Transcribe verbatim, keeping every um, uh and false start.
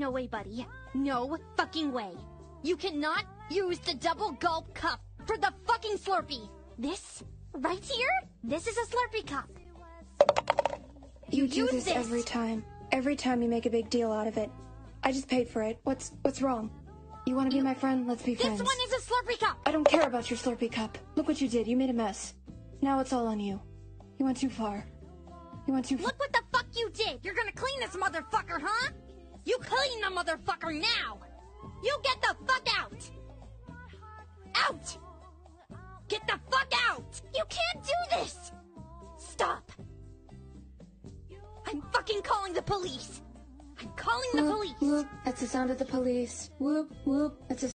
No way, buddy. No fucking way. You cannot use the double gulp cup for the fucking Slurpee. This, right here, this is a Slurpee cup. You do use this, this every time. Every time you make a big deal out of it. I just paid for it. What's what's wrong? You want to be my friend? Let's be friends. This one is a Slurpee cup. I don't care about your Slurpee cup. Look what you did. You made a mess. Now it's all on you. You went too far. You went too far. Look what the fuck you did. You're gonna clean this motherfucker, huh? You clean the motherfucker now. You get the fuck out. Out. Get the fuck out. You can't do this. Stop. I'm fucking calling the police. I'm calling the Whoop, police. whoop. That's the sound of the police. Whoop, whoop. That's the